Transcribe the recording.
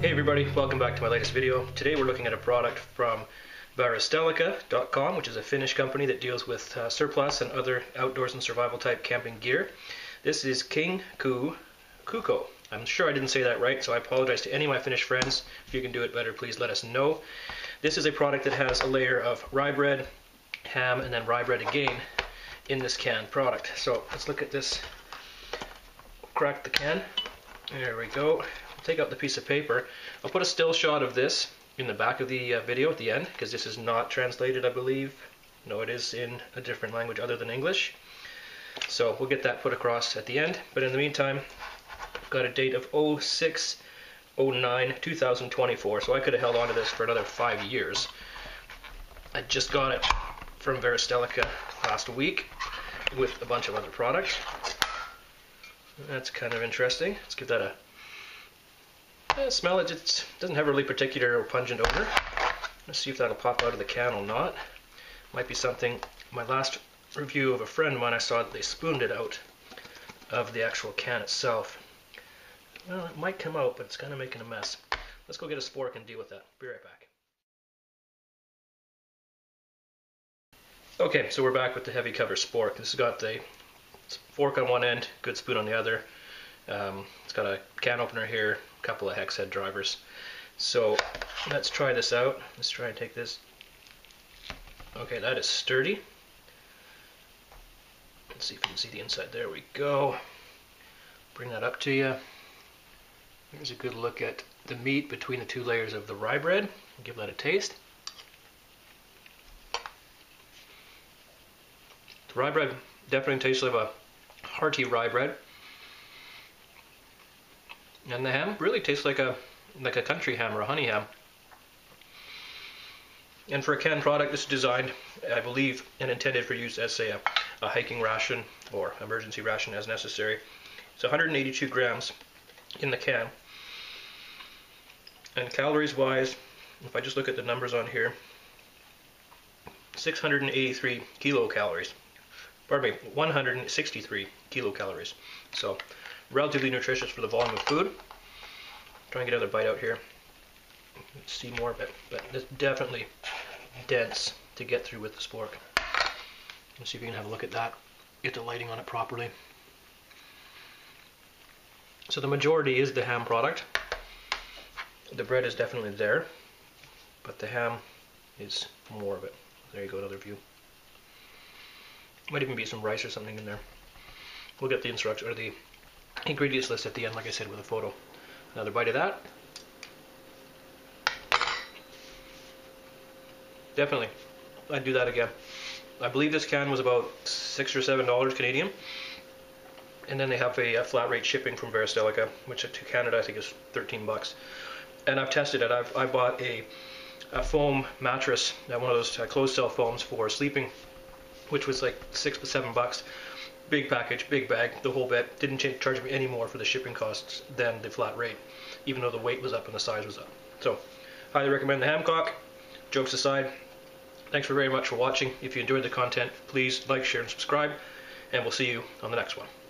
Hey everybody, welcome back to my latest video. Today we're looking at a product from Varusteleka.com, which is a Finnish company that deals with surplus and other outdoors and survival type camping gear. This is Kinkkukukko. I'm sure I didn't say that right, so I apologize to any of my Finnish friends. If you can do it better, please let us know. This is a product that has a layer of rye bread, ham, and then rye bread again in this canned product. So let's look at this. Crack the can. There we go. Take out the piece of paper. I'll put a still shot of this in the back of the video at the end, because this is not translated, I believe. No, it is in a different language other than English. So we'll get that put across at the end. But in the meantime, I've got a date of 06/09/2024, so I could have held on to this for another 5 years. I just got it from Varusteleka last week with a bunch of other products. That's kind of interesting. Let's give that a smell. It just doesn't have a really particular or pungent odor. Let's see if that'll pop out of the can or not. Might be something. My last review of a friend of mine, I saw that they spooned it out of the actual can itself. Well, it might come out, but it's kind of making a mess. Let's go get a spork and deal with that. Be right back. Okay, so we're back with the heavy cover spork. This has got the fork on one end, good spoon on the other. It's got a can opener here, a couple of hex head drivers. So let's try this out. Let's try and take this. Okay, that is sturdy. Let's see if you can see the inside. There we go. Bring that up to you. Here's a good look at the meat between the two layers of the rye bread. Give that a taste. The rye bread definitely tastes like a hearty rye bread. And the ham really tastes like a country ham or a honey ham. And for a canned product, this is designed, I believe, and intended for use as, say, a hiking ration or emergency ration as necessary. It's 182 grams in the can. And calories-wise, if I just look at the numbers on here, 683 kilocalories. Pardon me, 163 kilocalories. So, relatively nutritious for the volume of food. Try and get another bite out here. Let's see more of it, but it's definitely dense to get through with the spork. Let's see if we can have a look at that. Get the lighting on it properly. So the majority is the ham product. The bread is definitely there, but the ham is more of it. There you go, another view. Might even be some rice or something in there. We'll get the instruction or the ingredients list at the end, like I said, with a photo. Another bite of that. Definitely, I'd do that again. I believe this can was about $6 or $7 Canadian, and then they have a flat rate shipping from Varusteleka, which to Canada I think is 13 bucks. And I've tested it. I bought a foam mattress, one of those closed cell foams for sleeping, which was like $6 to $7. Big package, big bag, the whole bit. Didn't charge me any more for the shipping costs than the flat rate, even though the weight was up and the size was up. So, highly recommend the Hamcock. Jokes aside, thanks very much for watching. If you enjoyed the content, please like, share, and subscribe, and we'll see you on the next one.